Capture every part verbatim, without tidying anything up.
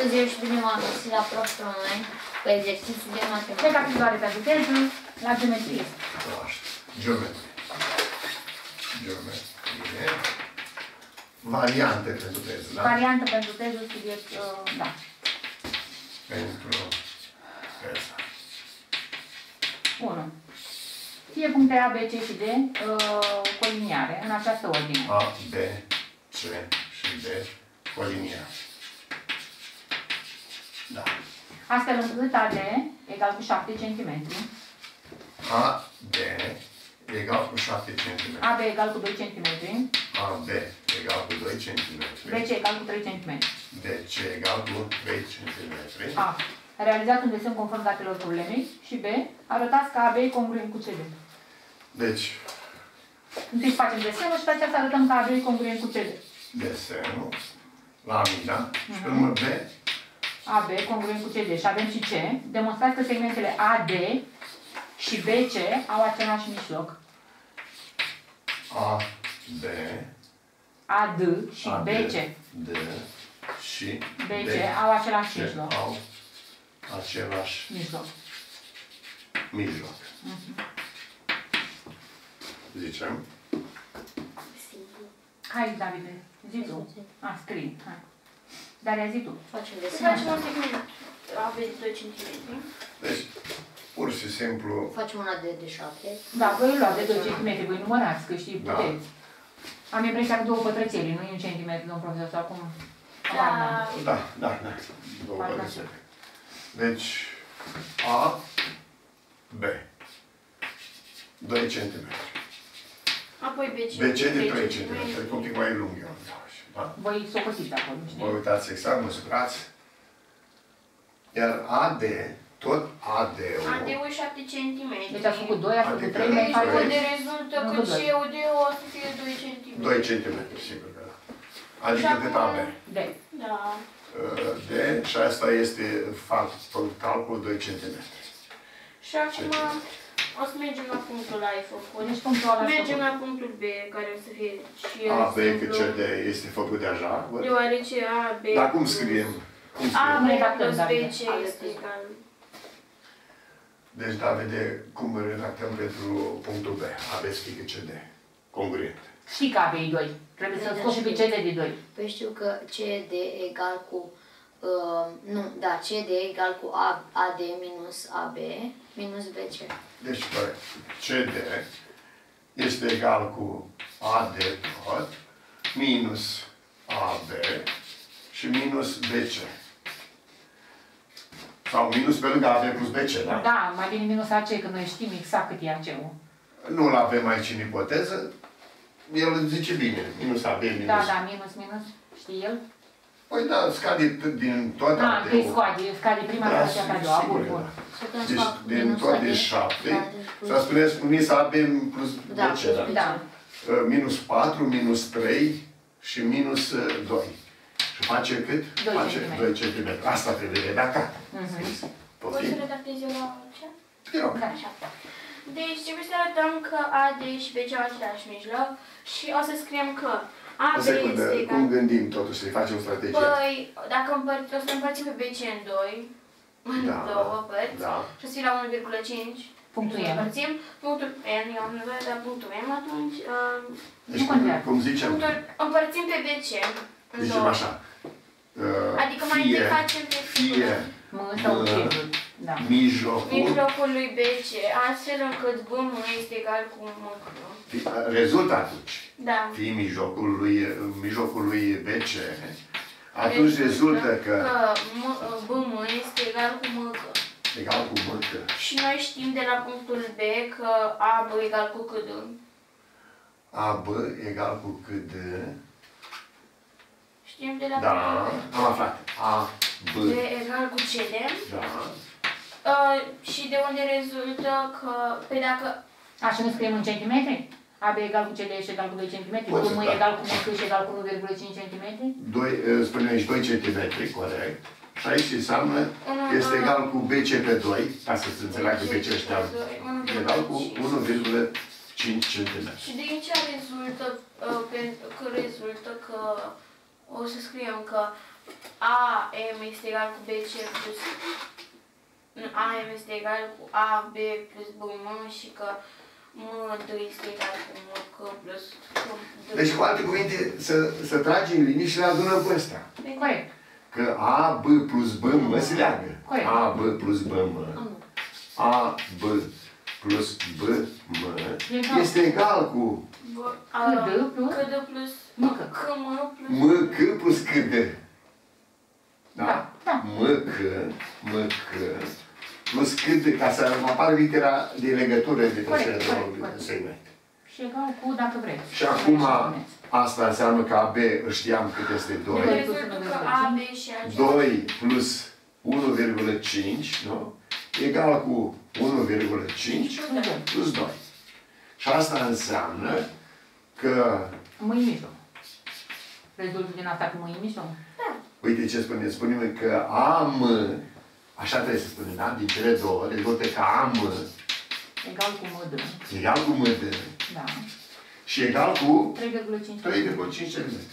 scuze, și bine m-am găsit la prof online cu exerciții de matematică. Recapitulare pentru teză, la geometrie. Geometrie. Geometrie. Variante pentru teză, da? Variantă pentru teză, subiect, uh, da. Pentru teză. unu. Fie puncte A, B, C și D uh, coliniare, în această ordine. A, B, C și D coliniare. Da. Astfel încât A D egal cu șapte centimetri. A, D egal cu șapte centimetri. A B egal cu doi centimetri. A, B egal cu doi centimetri. B C egal cu trei centimetri. D, C egal cu trei centimetri. A. Realizat un desen conform datelor problemei. Și B. Arătați că A B e congruent cu C D. Deci, Întâi facem desenul și pe aceea să arătăm că A B e congruent cu C D. desenul, lamina, și pe urmă B, A B congruent cu C D. Și avem și C. Demonstrați că segmentele A D și B C au același mijloc. A, B, A D și A, B C. D și B C au același mijloc. au același Mijloc. mijloc. Zicem? Hai, Davide, zi tu. A, scrii. Hai. Daria, zi tu. Facem Să desen. facem un segment A B de doi centimetri. Deci, pur și simplu, Facem una de, de șapte. Da, voi lua de doi centimetri, voi numărați, că știi, Da. puteți. Am impresia că două pătrățeli, nu e un centimetru, domn profesor, sau cum? Da. da, da, da, două Hai, părățele. Deci, A, B, doi centimetri. Apoi B C. B C de trei centimetri, un pic mai lung, eu da? Voi socosiți acolo, Vă știi? uitați exact, măsurați. Iar A D, tot A D-ul, A D-ul șapte centimetri. Deci ați făcut doi, ați făcut Adică trei, mai Deci faceți... unde rezultă Nu, că doi. C U D-ul o să fie doi centimetri. doi centimetri, sigur că da. Adică Și cât acum- A B? D. Da. D și asta este fapt, calcul doi centimetri. Și acum o să mergem la punctul A ai făcut. Deci punctul ăla Mergem făcut. la punctul B, care o să fie și el A, B, cât simplu. C, D este făcut deja. văd. Deoarece A, B Dar cum plus scriem? Cum A, scriem? B Redactăm, plus B, Davide. C este egal. Deci, Davide, cum îl redactăm pentru punctul B? A, B, scrie cât C, D. Congruent. Știi că A B e doi. Trebuie să scoți și pe C D de doi. Păi știu că C D egal cu... Uh, nu, da, C D egal cu A, AD minus A B minus B C. Deci, corect. C, D este egal cu A, D tot, minus A, B și minus B, C. Sau minus pe lângă A, B plus B, C, da? Da, mai bine minus A C, că noi știm exact cât e A C-ul. Nu-l avem aici în ipoteză. El îți zice bine. Minus A, B, minus... Da, da, minus, minus. Știi el? Păi da, scade din tot Da, A, întâi D-ul. scade, scade prima Da, dată și a sigur, doua. Bun, sigur, bun. da. Să putem să Deci, fac din minus tot A D. de șapte, Da, deci plus- s-a spuneți minus A, B plus B, Da, C, plus da? B C. Da. Uh, Minus patru, minus trei și minus uh, doi. Și face cât? doi Face centimetri. doi centimetri. Asta trebuie redactat. Mhm. Poți Poftim? să redactez eu la ce? Te rog. Da. Așa. Deci trebuie să arătăm că A, D și B C au același mijloc și o să scriem că A, O B secundă, este cum egal... gândim totuși să-i facem strategia? Păi, dacă împăr... o să împărțim pe B C în doi, în Da, două părți, da. și o să fie la unu virgulă cinci. Punctul M. Împărțim punctul N, eu am nevoie de punctul M atunci. Uh, Deci, Nu cum, contează. cum zicem? punctul, împărțim pe B C în Zicem două. așa. Uh, Adică mai fie, întâi facem pe fie M sau Mă. C. Da. mijlocul, mijlocul lui B C, astfel încât B M este egal cu M. fi- rezultă atunci. Da. Fie mijlocul lui, mijlocul lui B C, atunci rezultă că M- B M este egal cu M. egal cu M, că Și noi știm de la punctul B că A B egal cu C D. A, B egal cu cât de... Știm de la Da, punctul am aflat. A, B, B. B egal cu C D. da. Uh, și de unde rezultă că, pe dacă... A, și nu scriem în centimetri? A B egal cu C D și egal cu doi centimetri? Poți B M să- da. egal cu M C și egal cu unu virgulă cinci centimetri? Doi, eh, spune aici doi centimetri, corect. Și aici înseamnă, Unu- este egal cu B C pe doi, ca să se înțeleagă B C ăștia, egal cu unu virgulă cinci centimetri. Și de aici rezultă, uh, pe, că rezultă că o să scriem că A M este egal cu B C plus... A M este egal cu A B plus B M și că M D este egal cu M C plus D. Deci, cu alte cuvinte, să, să tragi în linie și le adunăm pe ăsta. Corect. Că A B plus B M se leagă. Corect. A B plus B M. A B plus B M este egal cu C D plus C D plus M C. C M plus... M C plus C D. Da? Da, da. M C, M C plus C D, ca să apară litera de legătură dintre Corect, cele corect, două corect. segmente. Și egal cu, dacă vreți. Și acum, asta înseamnă că A B știam cât este doi. Doi. Rezultă că A B și A C... doi plus unu virgulă cinci, nu? Egal cu unu virgulă cinci plus doi. Și asta înseamnă că, Mâini mijloc. Rezultă din asta cu mâini mijloc? uite ce spune, spunem că am, așa trebuie să spunem, da? Din cele două, rezultă că am Egal cu M D. egal cu M D Da. și egal cu trei virgulă cinci. trei virgulă cinci centimetri.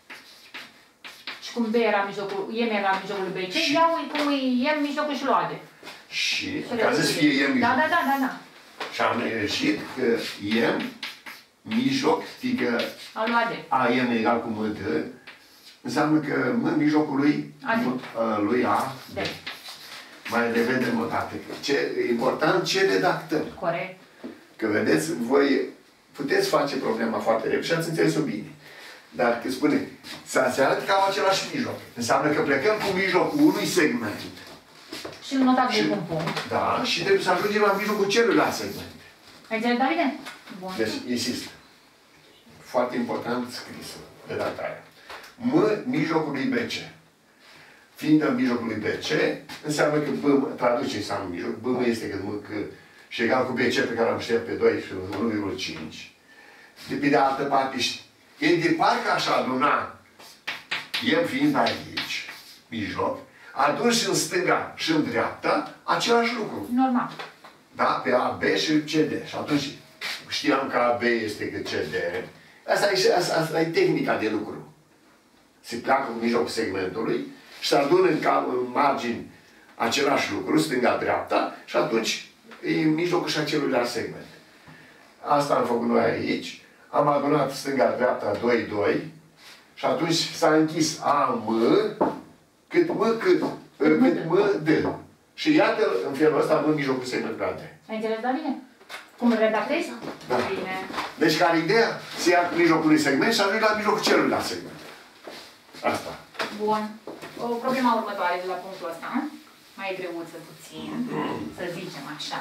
Și cum B era în mijlocul, M era în mijlocul B C, Și- iau cum e M mijlocul și lua de. Și, ca să fie E Da, mijloc. da, da, da, da. Și am ieșit că E mijloc, fiindcă Au luat de. A M egal cu M D, înseamnă că M mijlocul lui, A D. M, uh, lui A, De. mai revedem o dată. Ce e important, ce redactăm. Corect. Că vedeți, voi puteți face problema foarte repede și ați înțeles-o bine. Dar când spune, să se arate că au același mijloc. Înseamnă că plecăm cu mijlocul unui segment. Și îl notați Și- de un punct. Da, și trebuie să ajungem la mijlocul celuilalt segment. Ai înțeles, Davide? Bun. Deci, insist. Foarte important scris redactarea. M mijlocul lui B C. Fiind în mijlocul lui B C, înseamnă că B, traduce înseamnă mijloc, B este cât M, C și egal cu B C pe care am știut pe doi și unu virgulă cinci. De pe de altă parte, e de parcă aș aduna, el fiind aici, mijloc, adun și în stânga și în dreapta același lucru. Normal. Da? Pe A, B și C D. Și atunci știam că A, B este cât C D. Asta e, asta, asta e tehnica de lucru. Se pleacă în mijlocul segmentului și se adună în, cap, în margini același lucru, stânga-dreapta, și atunci e în mijlocul și aceluilalt segment. Asta am făcut noi aici. Am adunat stânga-dreapta doi, doi și atunci s-a închis A, M, cât M, cât, cât M, D. Și iată, în felul ăsta, M, mijlocul segmentului A, D. Ai înțeles, Davide? Cum îl redactezi? Da. Bine. Deci, care ideea? Se ia mijlocul unui segment și ajunge la mijlocul celuilalt segment. Asta. Bun. O problema următoare de la punctul ăsta. Mai e greuță puțin, să zicem așa.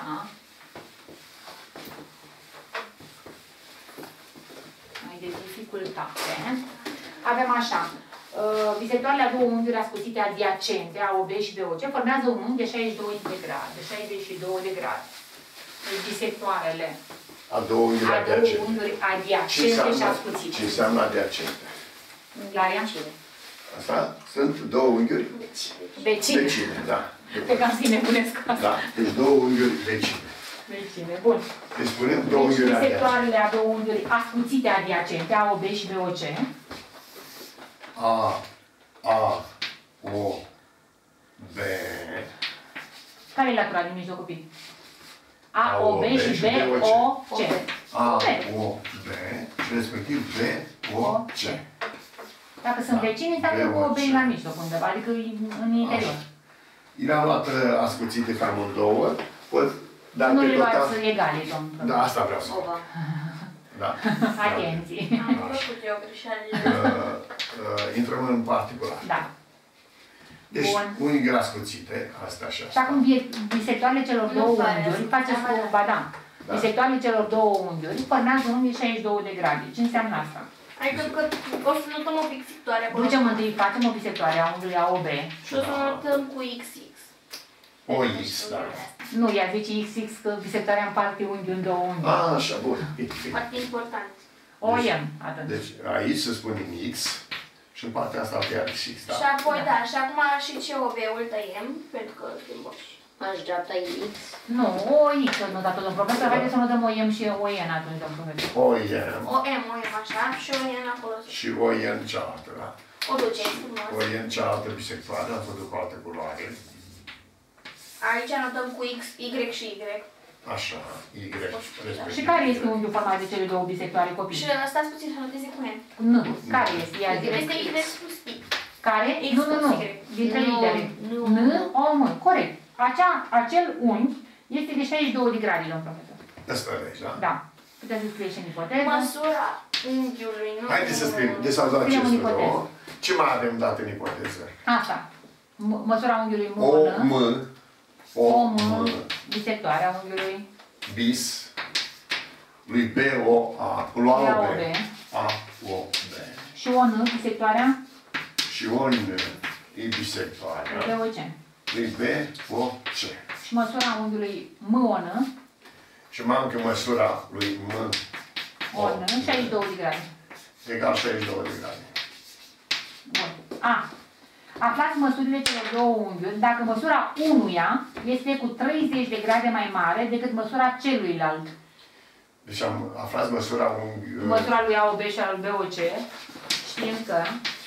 Mai de dificultate. Avem așa. Uh, bisectoarele a două unghiuri ascuțite adiacente, A O B și B O C, formează un unghi de șaizeci și doi de grade. De șaizeci și doi de grade. Deci bisectoarele A două unghiuri a două adiacente. unghiuri Ce adiacente și înseamnă, ascuțite. ce înseamnă adiacente? Unghiaria? Asta? Sunt două unghiuri Vecine. vecine, da. Pe ca să-i nebunesc asta. Da. Deci două unghiuri vecine. Vecine, bun. Deci spunem două Deci unghiuri adiacente. bisectoarele a două unghiuri ascuțite adiacente, A O B și B O C. A, A, O, B. Care e latura din mijloc, copii? A, O, B și B, O, C. A, B. O, B și respectiv B, O, C. Dacă sunt Da. vecini, înseamnă B, că O, O, B C. e la mijloc undeva, adică e în interior. Le-am luat uh, ascuțite pe amândouă. Pot, dacă Nu le tot luați am- egale, domnul. Da, asta vreau să fac. Oba. Da. Atenție. Am făcut eu greșeală. Uh, uh, intrăm în particular. Da. Deci, Bun. unghiuri ascuțite, asta și Și asta. acum bie- bisectoarele celor Nu două pare unghiuri, să- faceți cu da. badam. Da. Bisectoarele celor două unghiuri formează un unghi de șaizeci și doi de grade. Ce înseamnă asta? Adică că o să notăm o bisectoare acolo. Ducem întâi, facem o bisectoare a unghiului A O B. Și o să notăm cu X X. O X, da. Nu, ea zice X X că bisectoarea împarte unghiul în două unghiuri. A, așa, bun. Bine, bine. Foarte important. O M, atunci. Deci, aici să spunem X și în partea asta pe X, da. Și apoi, da, și acum și C O B-ul tăiem, pentru că suntem boși. Aș dreapta X. Nu, o X să nu dat domnul profesor, haideți să nu dăm o M și o N atunci, domnul profesor. O M O M, o M așa, și o N acolo. și O N cealaltă, da. O duceți frumos. Orient cealaltă bisectoare, am făcut cu altă culoare. Aici anotăm cu X, Y și Y. Așa, Y. respectiv. Și care este unghiul format de cele două bisectoare, copii? Și stați puțin să noteze cu mine. Nu. Care este? Ia zi. Este Y plus I. Care? X Nu, nu, nu. plus Y. Dintre Nu, litere. nu, N, nu. O, M. Corect. Acea, acel unghi este de șaizeci și două de grade, domn profesor. Asta de aici, da? Da. Puteți să scrieți și în ipoteză. Măsura unghiului, nu? Haideți să scriem, de s-au dat Scriem în aceste ipoteză. două. Ce mai avem dat în ipoteză? Asta. M- Măsura unghiului M, O, N, M, O, O, M, M, bisectoarea unghiului, bis, lui B, O, A, lui A, lui A, O, O, B, B. A, O, B. Și O, N, bisectoarea, Și O, N, e bisectoarea, de O, C. lui B, O, C. Și măsura unghiului M, O, N, Și mai am că măsura lui M, O, N, șaizeci și două de grade. egal șaizeci și două de grade. Bun. A. Aflați măsurile celor două unghiuri dacă măsura unuia este cu treizeci de grade mai mare decât măsura celuilalt. Deci am aflat măsura unghiului. Măsura lui A O B și al B O C, știm că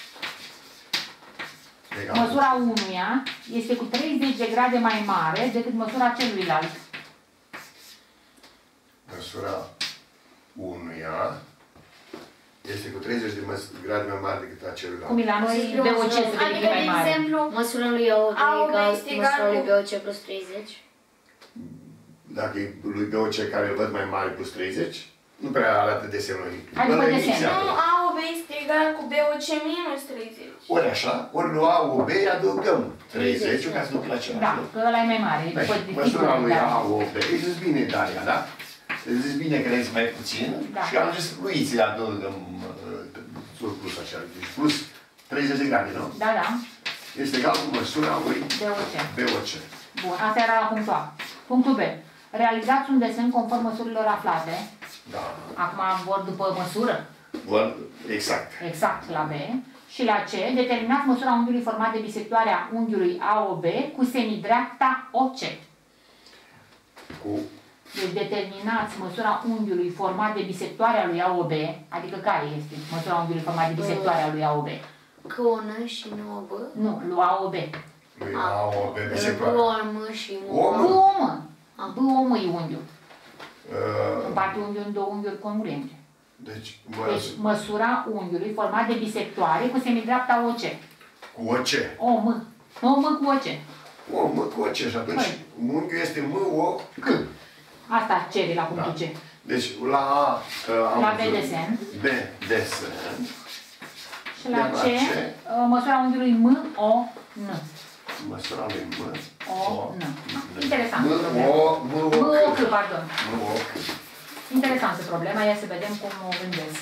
Egal. măsura unuia este cu treizeci de grade mai mare decât măsura celuilalt. Măsura unuia este cu treizeci de grade mai mare decât a celuilalt. Cum e la noi, B O C să Adică, devine mai de mare. exemplu, Măsura lui A O B A O B egal este egal măsura lui cu- B O C plus treizeci. Dacă e lui B O C care îl văd mai mare plus treizeci, nu prea arată desenul lui. Hai după Ăla e desen. inițial. nu, A O B este egal cu B O C minus treizeci. Ori așa, ori lui A O B adăugăm treizeci ca să duc la același Da, loc. că ăla e mai mare. Păi, După măsura lui da. A O B, îi zis bine, Daria, da? Îi zis bine că le mai puțin Da. și am zis lui ți adăugăm uh, surplus așa, deci plus treizeci de grade, nu? Da, da. Este egal cu măsura lui B O C. B O C. Bun, asta era la punctul A. Punctul B. Realizați un desen conform măsurilor aflate. Da. Acum vor după măsură. Bun, exact. Exact la B. Și la C. Determinați măsura unghiului format de bisectoarea unghiului A O B cu semidreapta O C. Cu Deci determinați măsura unghiului format de bisectoarea lui A O B, adică care este măsura unghiului format de bisectoarea lui A O B? Că o N și nu o B. Nu, lui A O B. lui A O B B bisectoare. o M și O, nu B mă. O M. B O M e unghiul. Uh, Împarte unghiul în două unghiuri congruente. Deci, Deci măs măsura unghiului format de bisectoare cu semidreapta O C. cu O C. O M. O M cu O C. O, mă, cu O C și atunci Păi. unghiul este M, O, C. Asta cere la punctul Da. C. Deci la A uh, am La B văzut desen. B desen. Și la Iar la C, C? uh, măsura unghiului M, O, N. Măsura lui M, O, N. Interesant. M, O, M, O, M, O, C. C, pardon. M, O, C. Interesantă problema, ia să vedem cum o gândesc.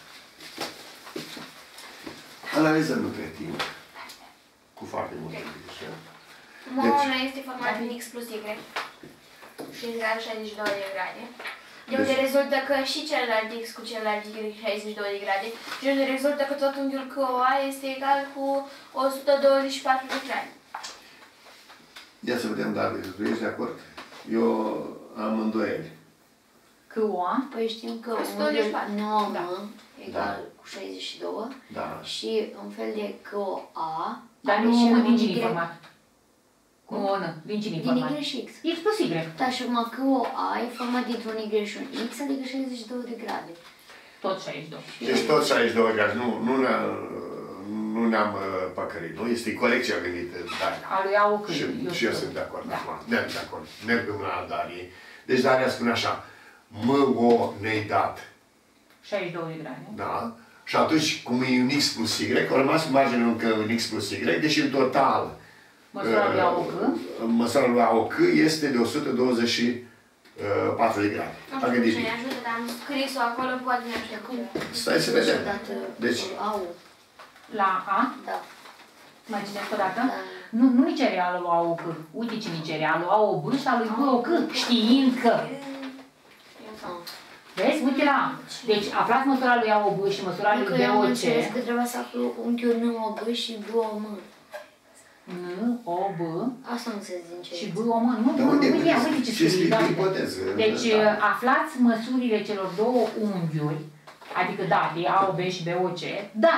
Analizăm între timp. Cu foarte multă grijă. Mono este format din X plus Y. Și egal șaizeci și două de grade. De unde Deci- rezultă că și celălalt X cu celălalt Y șaizeci și două de grade. Și de unde rezultă că tot unghiul C O A este egal cu o sută douăzeci și patru de grade. Ia să vedem, David, tu ești de acord? Eu am îndoieli. C O A. Păi știm că o sută douăzeci și patru. nouă Da. egal Da. cu șaizeci și doi Da. și un fel de C O A Dar are nu și M un din cine Y. format? Nu O N. Din cine Din format? Y și X. X plus Y. Da, și acum C O A e format dintr-un Y și un X, adică șaizeci și două de grade. Tot șaizeci și doi. Deci tot șaizeci și două de grade. Nu, nu ne-am nu ne-am uh, păcărit, nu? Este corecția gândită, Daria. A lui A O C. Și, și eu sunt de acord, Da. acum. Merg de acord. Mergem la Darie. Deci Daria spune așa, M, O, ne-ai dat, șaizeci și două de grade. da? Și atunci, cum e un X plus Y, a rămas cu marginea încă un X plus Y, deși în total Măsura lui A O C. uh, măsura lui A O C este de o sută douăzeci și patru de grade. Nu A știu gândit ce ne bine. ajută, dar am scris-o acolo, poate ne ajută cu Stai să vedem. Dată Deci, au. La A. Da. Mai citeți o dată? Da. Nu, nu ni cere a lui A O C. Uite ce ni cere. A lui A O B și a lui B O C. Știind că. Ah. Vezi? Uite la A. Deci aflați măsura lui A O B și măsura lui Încă B eu am O C. înțeles că trebuie să aflu unghiul N O B și B O M. N, O, B Asta nu se zice. și B, O, M. Nu, Dar nu, unde uite, ia, uite ce ce scrie. scrie da, pe uite. ipoteză? Deci Da. aflați măsurile celor două unghiuri, adică date A O B și B O C, dacă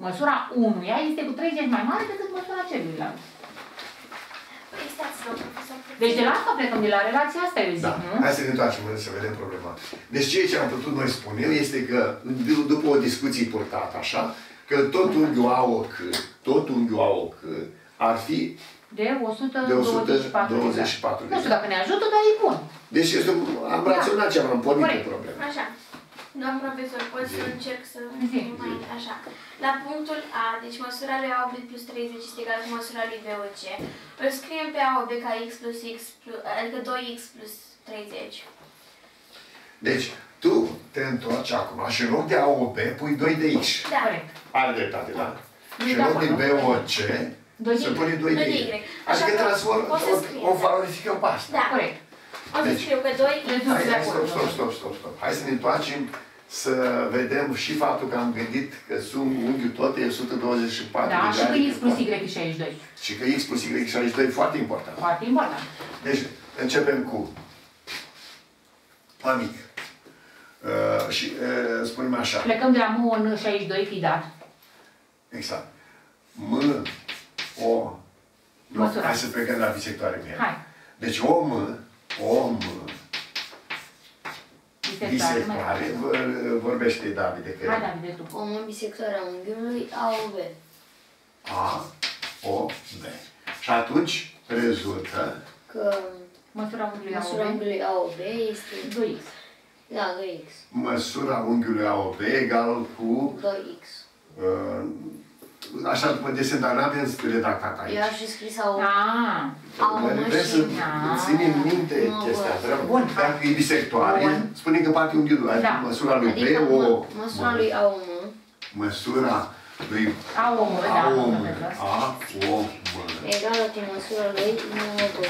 Măsura unuia este cu treizeci mai mare decât măsura celuilalt. Păi stați, domnul profesor. Deci de la asta plecăm, de la relația asta, eu zic, Da. nu? Hai să ne întoarcem să vedem problema. Deci ceea ce am putut noi spune este că, d- după o discuție purtată așa, că tot unghiul A O C, tot unghiul A O C ar fi De o sută de o sută douăzeci douăzeci și și patru patru de grade. Nu știu dacă ne ajută, dar e bun. Deci este, am Da. raționat ce am pornit Corect. de probleme. Așa. Doamn profesor, pot să Zi. încerc să... Zi. Mai, așa. La punctul A, deci măsura lui A O B plus treizeci este egal cu măsura lui B O C. Îl scriem pe A O B ca x plus x, plus, adică doi x plus treizeci. Deci, tu te întorci acum și în loc de A O B pui doi de X. Da. Corect. Are dreptate, da? Nu Și e în loc de de B acord. O C doi de se Y. pune doi de doi de Y. Y. Așa Adică că transform, o să o, scriem, o da. valorificăm pe asta. Da. Corect. O să Deci- scriu că doi x Deci- Hai, de hai, acord. stop, stop, stop, stop, stop. Hai să ne întoarcem să vedem și faptul că am gândit că sunt unghiul tot e o sută douăzeci și patru Da, de și că grade x plus pe y e șaizeci și doi. Și că X plus Y șaizeci și doi e foarte important. Foarte important. Deci, începem cu amic. Uh, și uh, spunem așa. Plecăm de la M în șaizeci și doi, fi dat. Exact. M, O, nu, Măsura. hai să plecăm de la bisectoare pe ea. Hai. Deci o M, o M, Bisectoare. bisectoare, vor- vorbește David de că Hai, David, tu. O mă bisectoarea unghiului A O B. A, O, B. Și atunci rezultă Că Măsura unghiului măsura A O B. unghiului A O B este doi x. da, doi x. măsura unghiului A O B egal cu, doi x. uh, așa după desen, dar n-avem redactat aici. Eu aș fi scris A O B. Ah, A O Noi M vrem să și... Da. ținem minte Nu, chestia bă. asta. Bun. Dacă e bisectoare, Bun. spune că parte unghiul, adică Da. măsura lui Adică B, o... mă, măsura lui A O M Măsura lui A O M, da, A, O, M, profesor. A, O, M, egală cu măsura lui nouă B.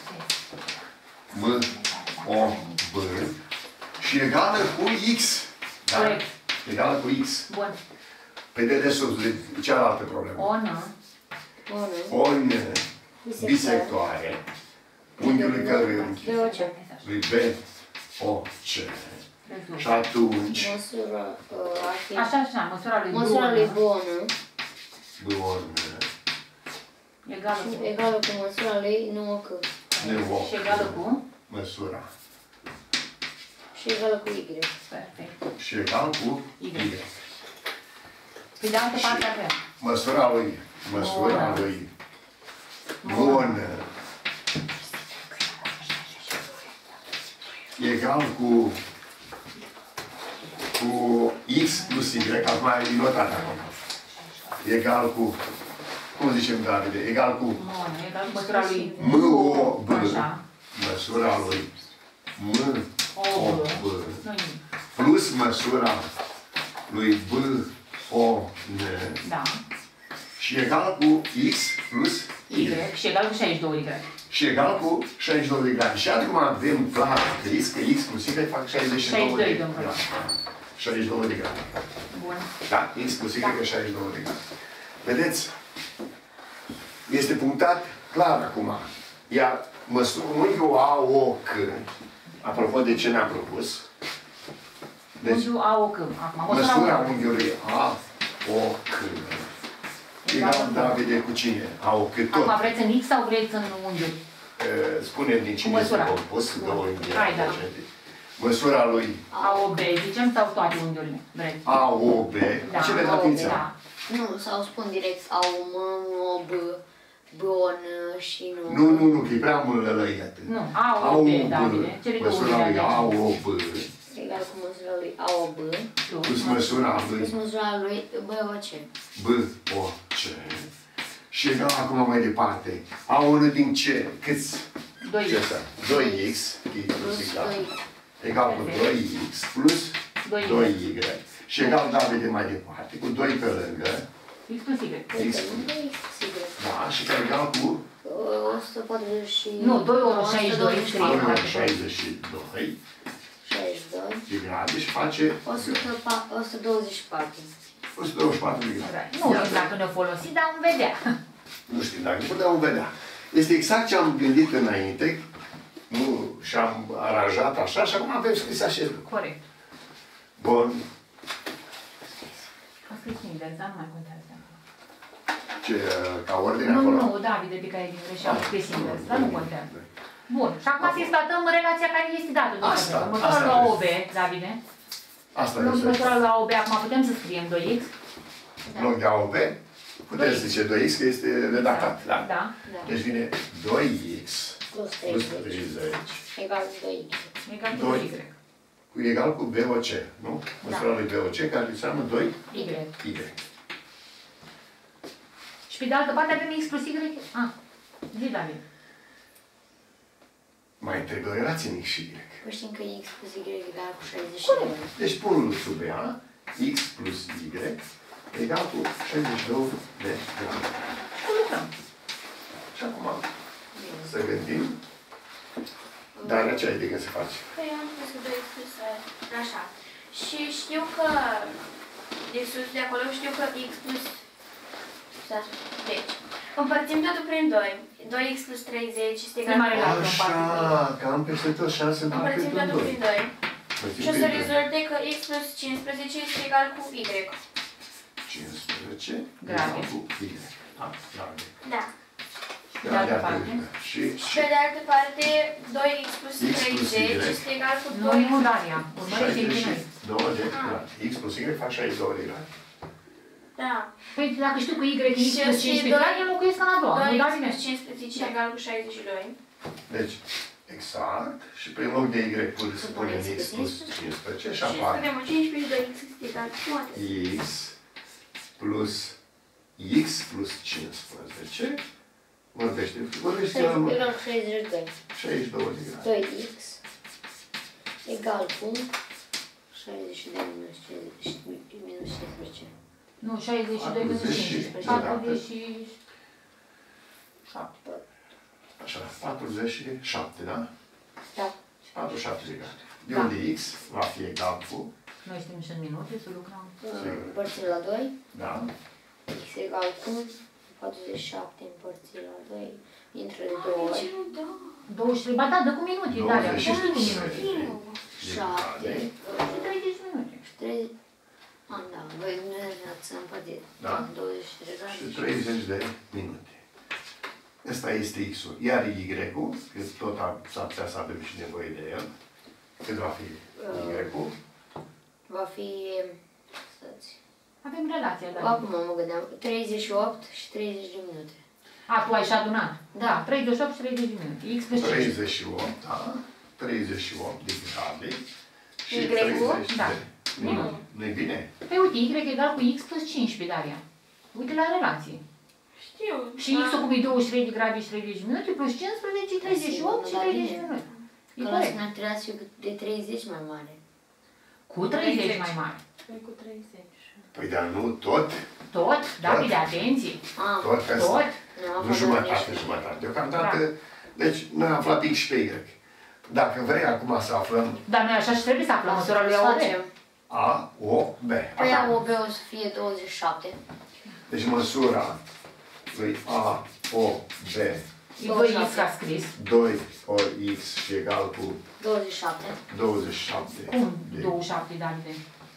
M, O, B și egală cu X. Da? Corect. Egală cu X. Bun. Pe dedesubt, de cealaltă problemă. O, N. O, O, N, bisectoare. bisectoare, unghiului cărui unghi? B O C. Lui B, O, C. Și atunci, Măsura uh, ar fi... Așa, așa, măsura lui Măsura lui B O N. B O N bun, Egală și cu... egală cu măsura lui nouă C. nouă. Și egală cu... Măsura. Și egală cu Y. Perfect. Și egal cu Y. Y. Pe de altă parte avem. Măsura lui, măsura Bună. lui bun egal cu cu X plus Y, acum ai notat acum. Egal cu, cum zicem, Davide, egal cu Nu, egal cu măsura lui... M, O, B, Așa. măsura lui M, O, O, B. B, Nu nimic. plus măsura lui B, O, N, Da. și egal cu X plus Y. Și egal cu șaizeci și doi de grade. și egal cu șaizeci și doi de grade. Și acum avem clar scris că X plus Y fac șaizeci și doi șaizeci și doi, de domnule. grade. șaizeci și doi de grade. Bun. Da? X plus Y Da. e șaizeci și doi de grade. Vedeți? Este punctat clar acum. Iar măsura unghiul A O C, apropo de ce ne-am propus, deci Unghiul A O C. Acum, măsura măsura unghiului. unghiului A O C egal, Davide, cu cine? A O C tot. Acum vreți în X sau vreți în unghiul? Spunem din cine este Măsura. compus, două unghiuri. Hai, da. Măsura lui A O B, zicem, sau toate unghiurile? Vreți? A O B, Da, ce le A O B, atenția? da. Nu, sau spun direct A O M, O B, B O N și nu... Nu, nu, nu, că e prea mult lălăiat. Nu, A O B, Davide. Cele două Măsura unghiuri lui de A aici. O B Egal cu măsura lui A O B. plus măsura lui Plus măsura lui B O C. B O C și egal acum mai departe. A unu din ce? Câți? doi Ce X. asta? doi X plus Plus egal. doi. Egal cu doi X plus doi Y. doi Y. Și egal, Davide, mai departe, cu doi pe lângă. X plus Y. X. X plus Y. Da, și care egal cu o sută patruzeci și... Nu, doi ori șaizeci și doi scrie. unu virgulă șaizeci și doi șaizeci și doi. de grade și face o sută pa- o sută douăzeci și patru. o sută douăzeci și patru de grade. Nu știu dacă ne-o folosi, dar vom vedea. Nu știu dacă puteam vedea. Este exact ce am gândit înainte, nu, și am aranjat așa și acum avem scris acest lucru. Corect. Bun. Asta scris invers, dar nu mai contează. Ce, ca ordine Nu, acolo? nu, Davide pe care din greșeală scris invers, dar nu contează. Bun, și acum să statăm relația care este dată. Asta, Următorul asta la vreau. O B, Davide. Asta Următorul este. la O B, acum putem să scriem doi x. În loc de A O B, puteți zice doi x, că este redactat. Da. Da. Deci vine doi x Plus plus treizeci. treizeci Egal cu doi x. Egal cu Doi. Y. cu egal cu B O C, nu? Măsura lui B O C, care înseamnă doi Y. Y. Și pe de altă parte avem x plus Y. Ah, zi, David. Mai trebuie o relație în X și Y. Păi știm că x plus y egal cu șaizeci și doi. Deci punul sub ea, X plus Y, egal cu șaizeci și doi de grame. Și lucrăm. Și acum să gândim, dar ce ai de gând să faci? Păi eu am spus că doi x plus așa. Și știu că de sus, de acolo, știu că x plus... Deci, împărțim totul prin doi. doi x plus treizeci este egal Prima cu... relație. Așa, că am peste tot șanse în Împărțim prin totul prin doi. doi. Și o să rezulte că x plus cincisprezece este egal cu y. cincisprezece Grade. egal cu Y. Da, grade. Da. de altă parte? Și, și Pe de altă parte, doi x plus X plus treizeci Y. este egal cu Nu, doi. nu, Daria. Urmărește șaizeci și infinit. doi de grade. X plus Y fac șaizeci și doi de grade. Da. Păi dacă știu că Y e x Și- plus și cincisprezece, doi- grade, înlocuiesc în a doua. doi Nu, x David? plus cincisprezece Da. egal cu șaizeci și doi. Deci, exact. Și pe loc de Y punem să punem X plus cincisprezece și apare Punem cincisprezece și doi x este egal cu X plus X plus cincisprezece. Vorbește, vorbește la mă. Egal cu șaizeci și doi. șaizeci și doi de grade. doi x egal cu șaizeci și doi minus cincisprezece. Nu, șaizeci și doi minus patruzeci și cincisprezece. șapte. patruzeci și șapte. Așa, patruzeci și șapte, da? Da. patruzeci și șapte de grade. De Da. unde X va fi egal cu, Noi suntem și în minute să lucrăm. Împărțit la doi. da? X egal cu patruzeci și șapte împărțit la doi. Intră de două De ori. ce nu dă? douăzeci și trei, ba da, dă cu minute, Daria. douăzeci Cum și știi cu șase minute? de șapte. grade. Și treizeci de minute. Și treizeci. Ah, da. Voi nu ați împărțit. Da. douăzeci și trei grade. Și treizeci de minute. Asta este X-ul. Iar Y-ul, că tot ar putea să avem și nevoie de el. Cât va fi Y-ul? Va fi... Stați. Avem relația, Daria. Acum mă gândeam. treizeci și opt și treizeci de minute. A, tu ai și adunat? Da. treizeci și opt și treizeci de minute. X plus cinci. treizeci și opt, da? treizeci și opt de grade. Și Y-ul? treizeci Da. de minute. Nu-i bine? Păi uite, Y egal cu X plus cincisprezece, Daria. Uite la relație. Știu. Și X-ul cum e douăzeci și trei de grade și treizeci de minute, plus cincisprezece, treizeci și opt și Da, treizeci bine. de minute. E Că la corect. mine trebuia să fiu de treizeci mai mare. Cu treizeci mai mare. Păi cu treizeci. Păi dar nu tot, Tot, Davide, atenție. Ah, tot că Tot. nu am nu fost jumătate, nici- jumătate. Deocamdată, Da. deci noi am aflat X și pe Y. Dacă vrei acum să aflăm Dar noi așa și trebuie să aflăm măsura lui A O B. Facem. A, O, B. Păi Așa. A O B o să fie douăzeci și șapte. Deci măsura lui A, O, B, E doi X a scris. doi ori X și egal cu douăzeci și șapte. douăzeci și șapte. Cum de- douăzeci și șapte, Davide?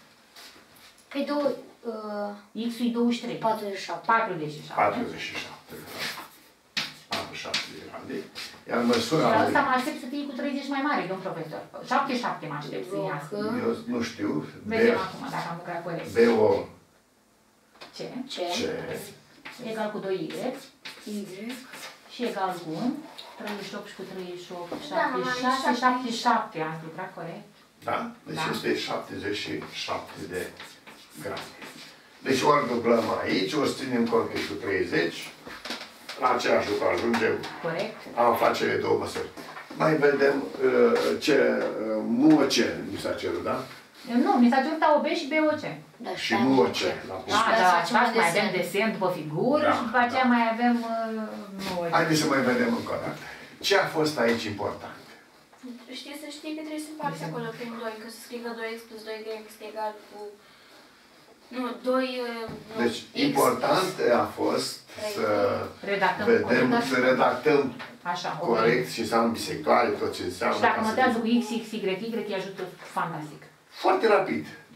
Păi două... Uh, X-ul e douăzeci și trei. patruzeci și șapte. patruzeci și șapte. patruzeci și șapte. patruzeci și șapte de grade. Iar Și măsura la lui, ăsta mă aștept să fie cu treizeci mai mare, domn profesor. șaptezeci și șapte mă aștept să iasă. eu nu știu, B, Vedem acum dacă am lucrat corect. B, O, Ce? Ce? C, Egal cu doi Y Y. și egal cu treizeci și opt și cu treizeci și opt, Da, mama, șaptezeci și șase, e șaptezeci și șapte. Ați lucrat corect? da? Deci Da. este șaptezeci și șapte de grade. Deci ori dublăm aici, o să ținem cont că e cu treizeci, la același lucru ajungem, Corect? am face cele două măsuri. Mai vedem uh, ce uh, muoce mi s-a cerut, da? Nu, mi s-a cerut A O B și B O C. Da, Și stai, muoce mă. la Ah, punct. Hai să da, facem stați, un mai avem desen. desen după figură Da. și după aceea mai avem uh, nouă. Haideți să mai vedem încă o dată. Ce a fost aici important? Știi să știi că trebuie să faci acolo prin doi, că să scrie că doi x plus doi y este egal cu... Nu, doi... Nu, Deci, x important a fost să Redactăm vedem, corect. să redactăm Așa, ok. corect ce înseamnă bisectoare, tot ce înseamnă. Și dacă ca să notează fie cu X, X, Y, Y, îi ajută fantastic. foarte rapid.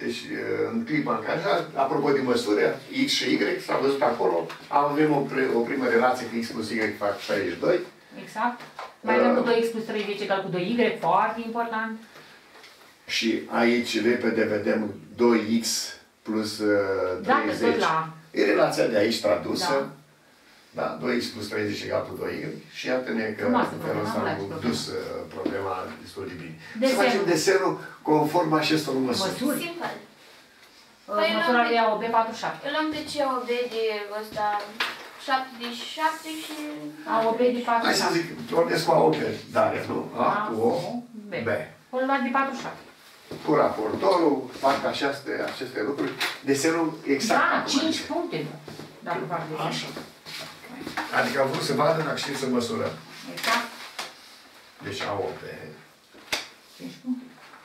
Deci, în clipa în care, apropo de măsură, X și Y, s-a văzut acolo, avem o, o primă relație că X plus Y fac șaizeci și doi. Exact. Mai avem cu doi X plus treizeci egal cu doi Y, foarte important. Și aici, repede, vedem doi X plus uh, treizeci. Da, la... E relația de aici tradusă. Da. Da, doi X plus treizeci egal cu doi Y. Și iată-ne că în felul ăsta am dus uh, problema destul de bine. Să facem desenul conform acestor măsuri. Măsuri. Simplu. Păi măsura lui A O B patruzeci și șapte. Îl luăm de C O B de ăsta șaptezeci și șapte și... A O B de patruzeci Hai și să șapte. zic, pornesc cu A O B, Daria, nu? A cu O, B. B. O luat de patruzeci și șapte. Cu raportorul, fac aceste, aceste lucruri. Desenul exact. Da, cinci puncte. Dacă fac desenul. Așa. Adică am vrut să vadă dacă știm să măsurăm. Exact. Deci A O B. cinci puncte.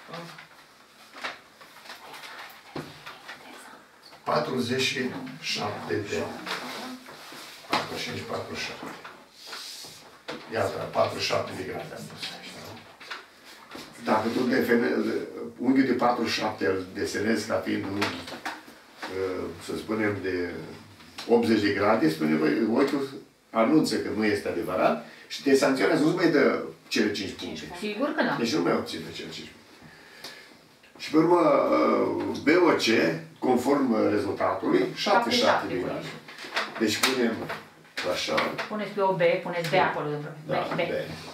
patruzeci și șapte de patruzeci și cinci, patruzeci și șapte. Iată, patruzeci și șapte de grade am pus aici, da? Dacă tu desenezi, unghiul de patruzeci și șapte îl desenezi ca fiind un unghi, să spunem, de optzeci de grade, spune, ochiul anunță că nu este adevărat și te sancționează, nu-ți mai dă cele cinci puncte. Sigur că da. Deci nu mai obține cele cinci puncte. Și pe urmă, B O C, conform rezultatului, șaptezeci și șapte de grade. Deci punem așa. Puneți pe O B, puneți B acolo. Da, B.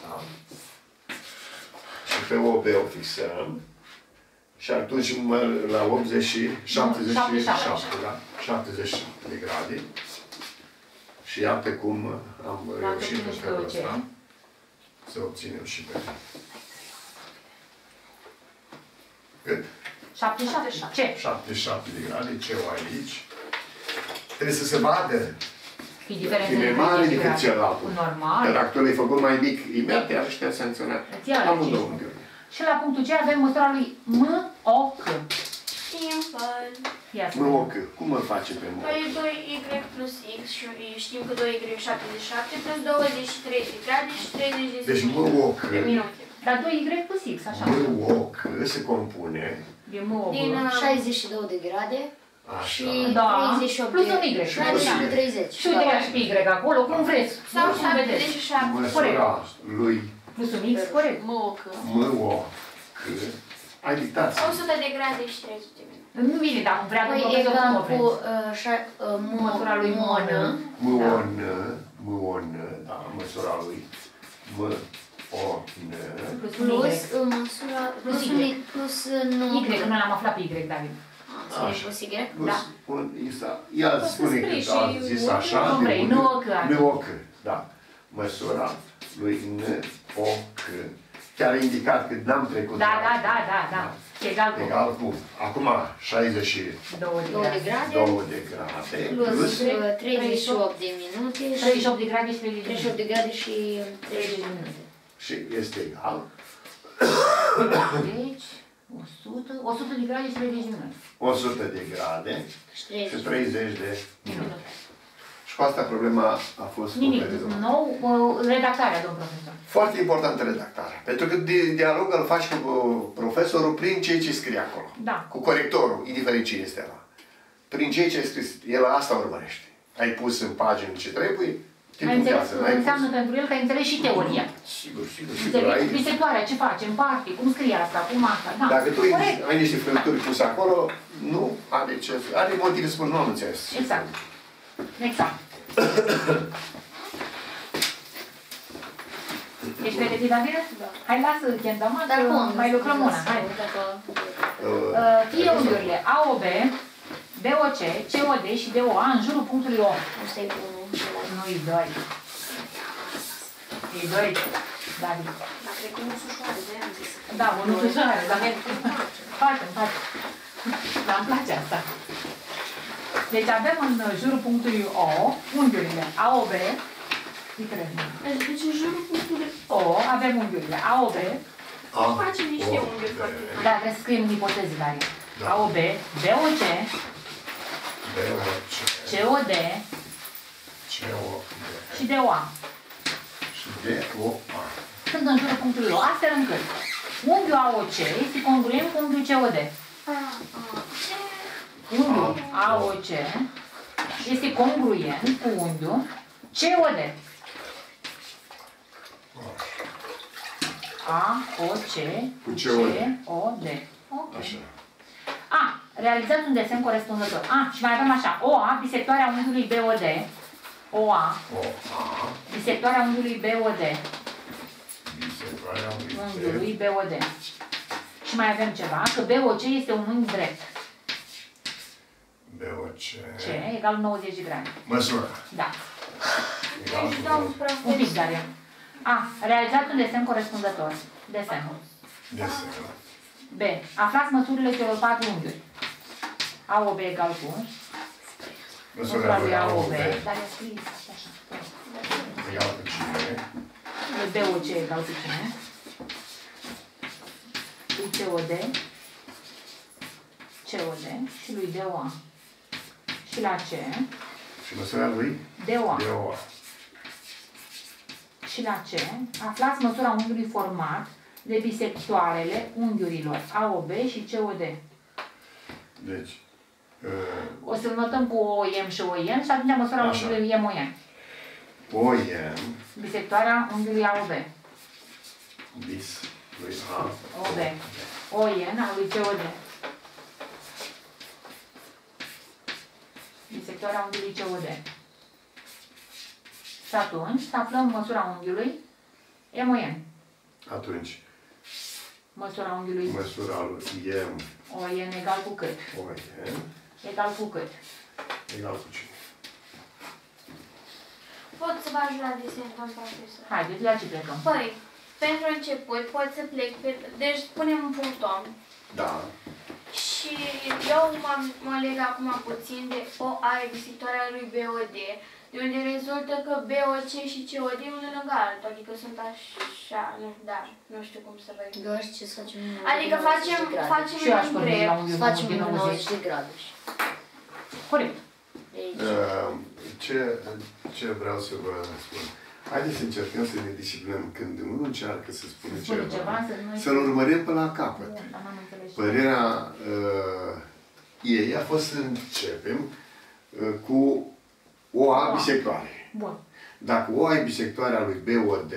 Și pe O B o fixăm. Și atunci la optzeci și șaptezeci și șapte, da? șaptezeci și șapte de grade. Și iată cum am reușit în felul ăsta să obținem și pe cât? șaptezeci și șapte. Ce? șaptezeci și șapte de grade, ce-o aici. Trebuie să se vadă. E diferența e mai mare decât celălalt. Normal. Dar dacă tu l-ai făcut mai mic, imediat iarăși te-a sancționat. Amândouă unghiuri. Și la punctul C avem măsura lui M O C. Simple. M O C. Cum îl face pe M O C? Păi doi Y plus X și știm că doi Y șaptezeci și șapte plus douăzeci și trei de grade și treizeci de Deci M O C. minute. Dar doi Y plus X, așa. M O C se compune de M O C. Din șaizeci și două de grade și da. treizeci și opt plus de un Y. grade. treizeci. Și uite și pe Y acolo, cum vreți. Sau șaptezeci și șapte. măsura lui plus un X, corect. M O C. M O C. Ai dictat. o sută de grade și treizeci de minute. Nu vine, dacă vrea Păi domnul profesor, cum o egal cu vreți. Măsura lui M O N. M O N. M O N. Da, măsura lui M O N. Plus măsura Plus plus Y. plus nu. Y, că noi l-am aflat pe Y, David. Așa. Plus Y? Da. Ea spune că a zis așa. Nu vrei, nu O C. Nu O C, da. Măsura lui N O C. Chiar a indicat că n-am trecut. Da, da, da, da, da. Egal cu. Egal cu. Acum șaizeci și două de grade. două de grade. Plus treizeci și opt de minute. treizeci și opt de grade și treizeci și opt de grade și treizeci de minute. Și este egal. Deci, o sută, o sută de grade și treizeci de minute. o sută de grade și treizeci de minute. Și cu asta problema a fost nimic nou, redactarea, domn profesor. Foarte importantă redactarea. Pentru că dialogul îl faci cu profesorul prin ceea ce scrie acolo. Da. Cu corectorul, indiferent cine este ăla. Prin ceea ce ai scris. El asta urmărește. Ai pus în pagină ce trebuie, te punctează. Înseamnă pentru el că ai înțeles și teoria. Sigur, sigur, sigur. Înțeles bisectoarea, ce face, în parte, cum scrie asta, cum asta, da. Dacă tu ai niște frânturi puse acolo, nu are ce... Are motive să spun, nu am înțeles. Exact. Exact. Ești pregătit, David? Da. Hai, lasă Chentama, Dar cum? mai lucrăm una. Hai. Uh, Fie unghiurile A O B, B O C, C O D și D O A în jurul punctului O. Asta e unul. Nu-i doi. E doi, David. Dar cred că nu sunt ușoare, de-aia am zis. Da, unul ușoare, dar face-mi, face. Dar îmi place asta. Deci avem în jurul punctului O unghiurile A O B. Deci în jurul punctului O avem unghiurile A O B. Facem niște unghiuri foarte mari. Da, trebuie să scriem ipoteze, Daria. A O B, B O C, B O C, C O D C O D și D O A. Și D O A. Sunt în jurul punctului O, astfel încât unghiul A O C este congruent cu unghiul C O D. unghiul A O C este congruent cu unghiul C O D. A O C Cu C C O D. O D. Ok. Așa. A. Realizați un desen corespunzător. A. Și mai avem așa. O A, bisectoarea unghiului B O D. O A, O A. bisectoarea unghiului B O D. Bisectoarea Unghiului B O D. Și mai avem ceva, că B O C este un unghi drept. B O C. C egal nouăzeci de grade. Măsură. Da. Egal Deci, cu domn Un pic, profesor, Daria. A. Realizat un desen corespunzător. Desenul. desen. B. Aflați măsurile celor patru unghiuri. A O B egal cu Măsura lui A O B. Dar e scris așa. Egal cu cine? B O C egal cu cine? Lui C O D. C O D și lui D O A. Și la C. Și măsura lui? D O A. D O A. Și la C. Aflați măsura unghiului format de bisectoarele unghiurilor A O B și C O D. Deci, uh, O să-l notăm cu O M și O N și atunci măsura Așa. unghiului M O N. O N, Bisectoarea unghiului A O B. bis, lui A, O B. O N al lui C O D. Bisectoarea unghiului C O D. Și atunci să aflăm măsura unghiului M O N. Atunci, Măsura unghiului măsura lui M, O N egal cu cât? O N, Egal cu cât? egal cu cine? pot să vă ajut la desen, domn profesor? Haideți, la ce plecăm? Păi, pentru început pot să plec pe... Deci punem un puncton. Da. Și eu mă, mă leg acum puțin de O A e bisectoarea lui B O D, de unde rezultă că B O C și C O D e unul lângă altul, adică sunt așa, nu, da, nu știu cum să vă explic. Doar ce să facem un Adică facem, facem Și eu aș un porni la drept. unghiul Să facem de un nouăzeci nouăzeci. de grade. Corect. De aici. Uh, Ce, ce vreau să vă spun? Haideți să încercăm să ne disciplinăm când unul încearcă să spună Spune ceva, ceva, să nu- să-l urmărim până la capăt. Bun, dar n-am înțeles. Părerea uh, ei a fost să începem uh, cu O A bisectoare. Bun. Dacă O A e bisectoarea lui B O D,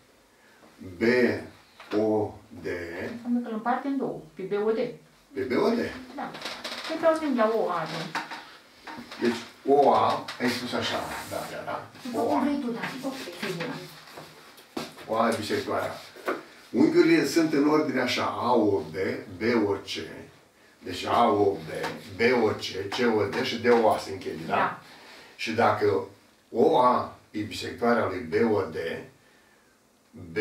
B O D, Înseamnă că îl împarte în două, pe B O D. pe B O D. Da. Cred că ajungem la O A atunci. Deci O A, ai spus așa, da, da, da. După O cum A. vrei tu, dar ok, bine. O A e bisectoarea. Unghiurile sunt în ordine așa, A O B, B O C, deci A O B, B O C, C O D și D O A se încheie, da? Da. Și dacă O A e bisectoarea lui B O D, B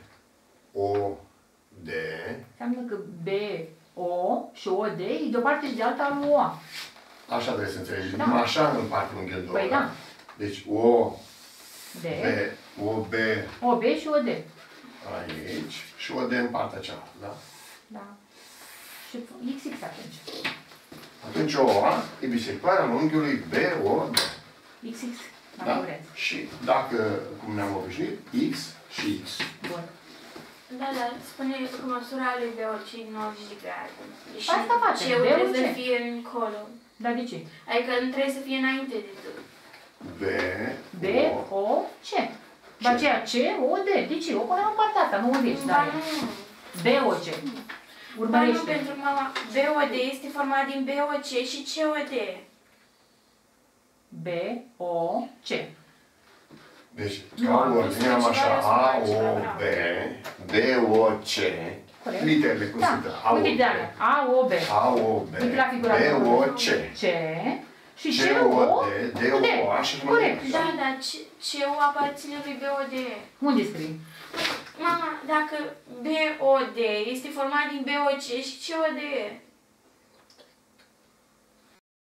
O D, Înseamnă că B, O și O D e de o parte și de alta al lui O A. așa trebuie să înțelegi, Da. numai așa împarte unghiul în două. Păi da. Deci O, D, B, O, B O, B și O D. aici și O D în partea cealaltă, da? Da. Și X X atunci. Atunci O A e bisectoarea unghiului B O D. X X, Da? dacă vreți. Și dacă, cum ne-am obișnuit, X și X. Bun. Da, da, spune că măsura lui B O C e nouăzeci de grade. Și Asta facem, C-ul trebuie B O C. să fie încolo. Dar de ce? Adică nu trebuie să fie înainte de tot. B, B, O, O, C. După aceea C, O, D. De ce? O punem în partea asta, nu unde Ba dar nu. B, O, C. Ba nu, Urmărește. pentru că mama, B O D este format din B O C și C O D. B, O, C. deci, Nu, ca am ordine am spus așa, ceva, A, eu spun O, altceva, B, B, O, C, Corect. literele cum Da. sunt, A, O, Uite, B, de alea. A, O, B. A, O, B, Uite la figura B, de O, C, C. Și C, C, O, O, D, D, cu D. O, A și mă Corect. duc. Da, da, C- C-ul aparține lui B O D. Unde scrii? Mama, dacă B O D este format din B O C și C O D.